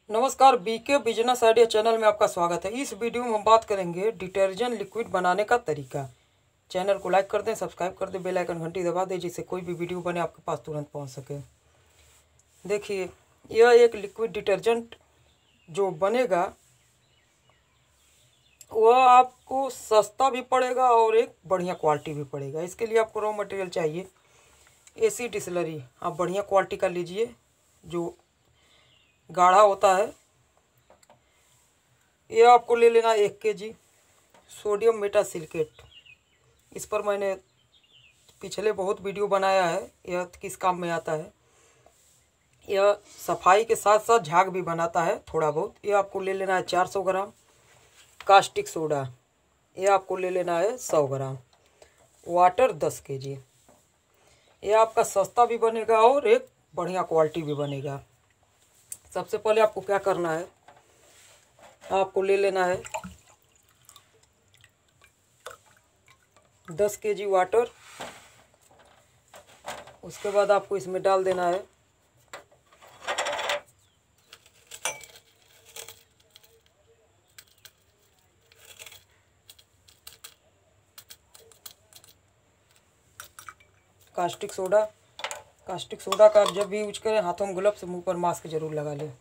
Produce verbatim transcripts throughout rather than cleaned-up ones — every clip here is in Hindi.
नमस्कार, बीके बिजनेस आइडिया चैनल में आपका स्वागत है। इस वीडियो में हम बात करेंगे डिटर्जेंट लिक्विड बनाने का तरीका। चैनल को लाइक कर दें, सब्सक्राइब कर दें, बेल आइकन घंटी दबा दें जिससे कोई भी वीडियो बने आपके पास तुरंत पहुंच सके। देखिए, यह एक लिक्विड डिटर्जेंट जो बनेगा वह आपको सस्ता भी पड़ेगा और एक बढ़िया क्वालिटी भी पड़ेगा। इसके लिए आपको रॉ मटेरियल चाहिए एसी डिस्लरी। आप बढ़िया क्वालिटी का लीजिए जो गाढ़ा होता है। ये आपको ले लेना एक के जी सोडियम मेटासिलिकेट। इस पर मैंने पिछले बहुत वीडियो बनाया है, यह किस काम में आता है। यह सफाई के साथ साथ झाग भी बनाता है थोड़ा बहुत। ये आपको ले लेना है चार सौ ग्राम। कास्टिक सोडा ये आपको ले लेना है सौ ग्राम। वाटर दस के जी। ये आपका सस्ता भी बनेगा और एक बढ़िया क्वालिटी भी बनेगा। सबसे पहले आपको क्या करना है, आपको ले लेना है दस के जी वाटर। उसके बाद आपको इसमें डाल देना है कास्टिक सोडा। कास्टिक सोडा का आप जब भी यूज करें हाथों में ग्लव्स, मुंह पर मास्क जरूर लगा लें।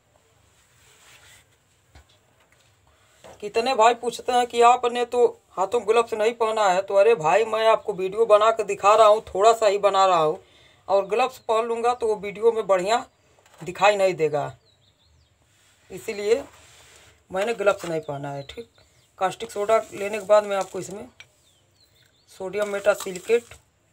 कितने भाई पूछते हैं कि आपने तो हाथों ग्लव्स नहीं पहना है। तो अरे भाई, मैं आपको वीडियो बना कर दिखा रहा हूँ, थोड़ा सा ही बना रहा हूँ, और ग्लव्स पहन लूँगा तो वो वीडियो में बढ़िया दिखाई नहीं देगा, इसीलिए मैंने ग्लव्स नहीं पहना है। ठीक, कास्टिक सोडा लेने के बाद में आपको इसमें सोडियम मेटासिलिकेट,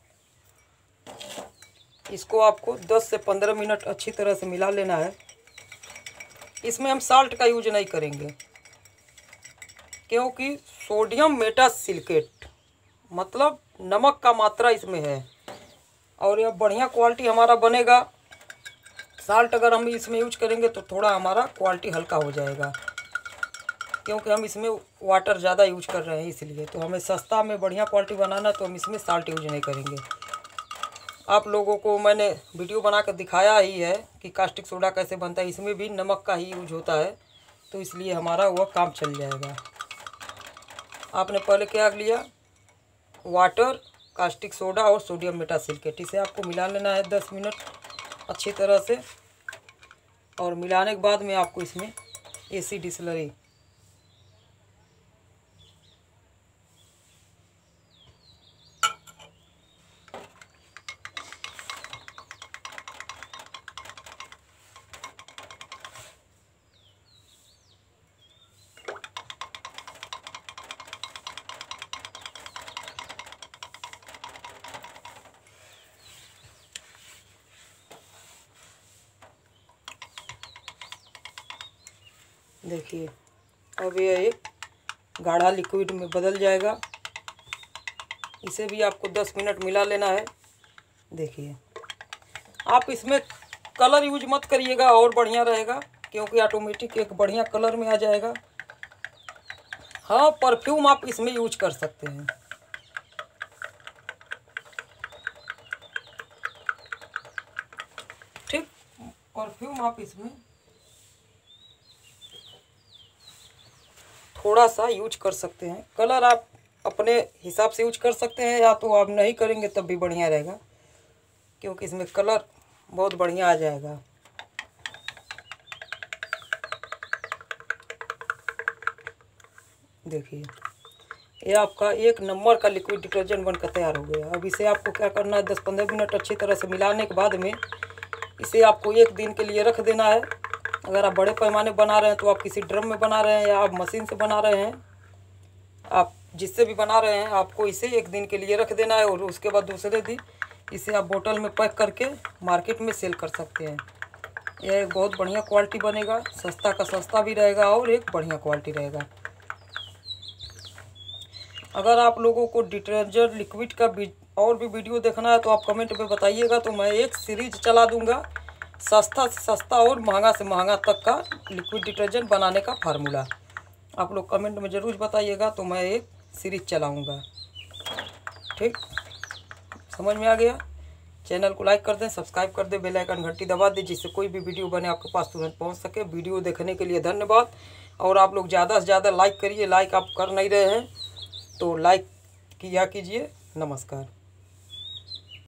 इसको आपको दस से पंद्रह मिनट अच्छी तरह से मिला लेना है। इसमें हम साल्ट का यूज नहीं करेंगे क्योंकि सोडियम मेटासिलिकेट मतलब नमक का मात्रा इसमें है और यह बढ़िया क्वालिटी हमारा बनेगा। साल्ट अगर हम इसमें यूज करेंगे तो थोड़ा हमारा क्वालिटी हल्का हो जाएगा, क्योंकि हम इसमें वाटर ज़्यादा यूज कर रहे हैं इसलिए। तो हमें सस्ता में बढ़िया क्वालिटी बनाना तो हम इसमें साल्ट यूज नहीं करेंगे। आप लोगों को मैंने वीडियो बना कर दिखाया ही है कि कास्टिक सोडा कैसे बनता है, इसमें भी नमक का ही यूज होता है, तो इसलिए हमारा वह काम चल जाएगा। आपने पहले क्या लिया, वाटर, कास्टिक सोडा और सोडियम मेटासिलिकेट। इसे आपको मिला लेना है दस मिनट अच्छी तरह से, और मिलाने के बाद में आपको इसमें एसी डिस्लरी देखिए, अब ये एक गाढ़ा लिक्विड में बदल जाएगा। इसे भी आपको दस मिनट मिला लेना है। देखिए, आप इसमें कलर यूज मत करिएगा और बढ़िया रहेगा, क्योंकि ऑटोमेटिक एक बढ़िया कलर में आ जाएगा। हाँ, परफ्यूम आप इसमें यूज कर सकते हैं। ठीक, परफ्यूम आप इसमें थोड़ा सा यूज कर सकते हैं। कलर आप अपने हिसाब से यूज कर सकते हैं, या तो आप नहीं करेंगे तब भी बढ़िया रहेगा, क्योंकि इसमें कलर बहुत बढ़िया आ जाएगा। देखिए, ये आपका एक नंबर का लिक्विड डिटर्जेंट बनकर तैयार हो गया। अब इसे आपको क्या करना है, दस पंद्रह मिनट अच्छी तरह से मिलाने के बाद में इसे आपको एक दिन के लिए रख देना है। अगर आप बड़े पैमाने बना रहे हैं तो आप किसी ड्रम में बना रहे हैं या आप मशीन से बना रहे हैं, आप जिससे भी बना रहे हैं, आपको इसे एक दिन के लिए रख देना है और उसके बाद दूसरे दिन इसे आप बोतल में पैक करके मार्केट में सेल कर सकते हैं। यह एक बहुत बढ़िया क्वालिटी बनेगा, सस्ता का सस्ता भी रहेगा और एक बढ़िया क्वालिटी रहेगा। अगर आप लोगों को डिटर्जेंट लिक्विड का और भी वीडियो देखना है तो आप कमेंट में बताइएगा, तो मैं एक सीरीज चला दूंगा, सस्ता से सस्ता और महंगा से महंगा तक का लिक्विड डिटर्जेंट बनाने का फार्मूला। आप लोग कमेंट में ज़रूर बताइएगा, तो मैं एक सीरीज चलाऊंगा। ठीक, समझ में आ गया। चैनल को लाइक कर दें, सब्सक्राइब कर दें, बेल आइकन घंटी दबा दें, जिससे कोई भी वीडियो बने आपके पास तुरंत पहुंच सके। वीडियो देखने के लिए धन्यवाद। और आप लोग ज़्यादा से ज़्यादा लाइक करिए, लाइक आप कर नहीं रहे हैं तो लाइक किया कीजिए। नमस्कार।